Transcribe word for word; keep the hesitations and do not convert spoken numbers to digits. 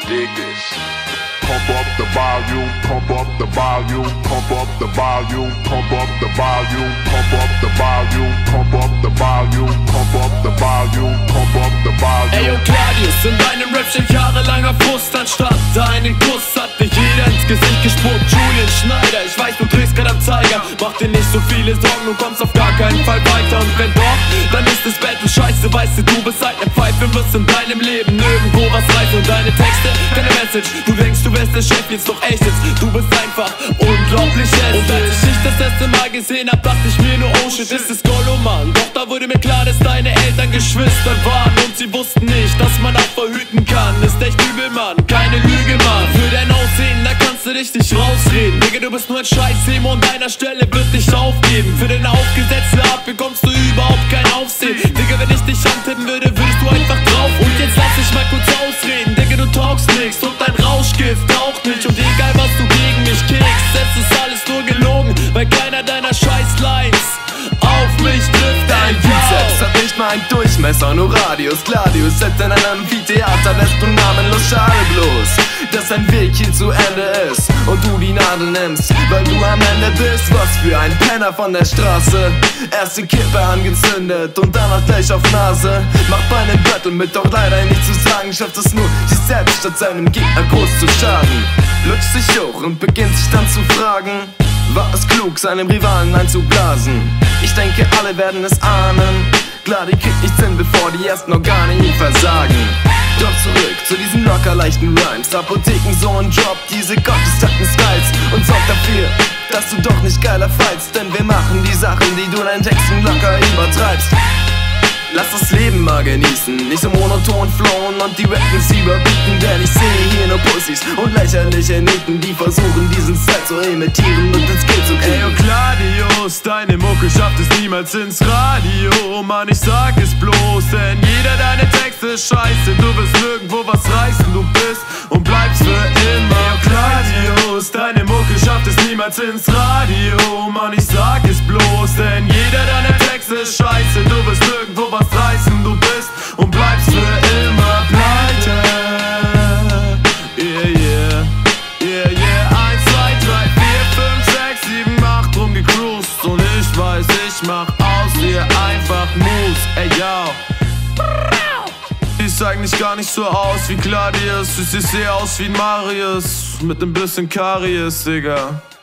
Dig this. Pump up the volume, pump up the volume, pump up the volume, pump up the volume, pump up the volume, pump up the volume, pump up the volume, pump up the volume. Ey, yo, Claudius, in deinem Rap steht jahrelanger Frust. Anstatt deinen Kuss hat dich jeder ins Gesicht gespuckt. Julian Schneider, ich weiß, du drehst grad am Zeiger. Mach dir nicht so viele Sorgen, du kommst auf gar keinen Fall weiter. Und wenn doch, dann ist es Battle scheiße. Weißt du, du bist halt ne Pfeife, wirst in deinem Leben nirgendwo was reißen. Und deine Texte, keine Message. Du denkst, du wärst der Chef, jetzt doch echt jetzt. Du bist einfach unglaublich hässlich. Und als ich dich das erste Mal gesehen hab, dachte ich mir nur, oh shit, ist es Gollo, Mann. Doch da wurde mir klar, dass deine Eltern Geschwister waren. Und sie wussten nicht, dass man auch verhüten kann. Ist echt übel, Mann, keine Lüge, Mann. Für dein Aussehen, da kannst du dich nicht rausreden. Digga, du bist nur ein Scheißthema und deiner Stelle wird dich aufgeben. Für deine aufgesetzte Art bekommst du überhaupt kein Aufsehen. Digga, wenn ich dich antippen würde, würdest du einfach drauf. Und jetzt lass dich mal kurz ausreden. Digga, du taugst nix und dein Rauschgift taucht nicht. Und egal, was du gegen mich kickst, es ist alles nur gelogen, weil keiner deiner Scheiß-Lines auf mich trifft. Dein Bizeps hat nicht mal einen Durchmesser, nur Radius. Gladius setzt in einem Amphitheater, lässt du namenlos schade bloß, dass ein Weg hier zu Ende ist und du die Nadel nimmst, weil du am Ende bist. Was für ein Penner von der Straße. Erste Kippe angezündet und danach gleich auf Nase. Macht bei einem Battle mit, doch leider nichts zu sagen. Schafft es nur, sich selbst statt seinem Gegner groß zu schaden. Lutscht sich hoch und beginnt sich dann zu fragen, war es klug, seinem Rivalen einzublasen? Ich denke, alle werden es ahnen. Klar, die kriegt nichts hin, bevor die ersten Organe ihm versagen. Doch zurück zu diesen locker leichten Rhymes. Apotheken so ein Job, diese gottestakten Styles. Und sorgt dafür, dass du doch nicht geiler fallst. Denn wir machen die Sachen, die du in deinen Texten locker übertreibst. Lass das Leben mal genießen, nicht so monoton flowen und die Rappens überbieten. Denn ich sehe hier nur Pussys und lächerliche Nieten, die versuchen diesen Style zu imitieren und ins Skill zu kriegen. Ey, yo, Claudius, deine Mucke schafft es niemals ins Radio. Mann, ich sag es bloß, denn jeder deine Texte ist scheiße. Du wirst nirgendwo was reißen, du bist und bleibst für immer. Ey, yo, Claudius, deine Mucke schafft es niemals ins Radio. Mann, ich sag es bloß, denn jeder deine Texte ist scheiße. Du wirst nirgendwo was reißen, du bist und bleibst für immer pleite. Yeah, yeah, yeah, yeah. Eins, zwei, drei, vier, fünf, sechs, sieben, acht rumgecruised und ich weiß, ich mach aus dir einfach Moves. Ey, yo. Siehst eigentlich gar nicht so aus wie Claudius, du siehst eher aus wie ein Marius mit ein bisschen Karies, Digga.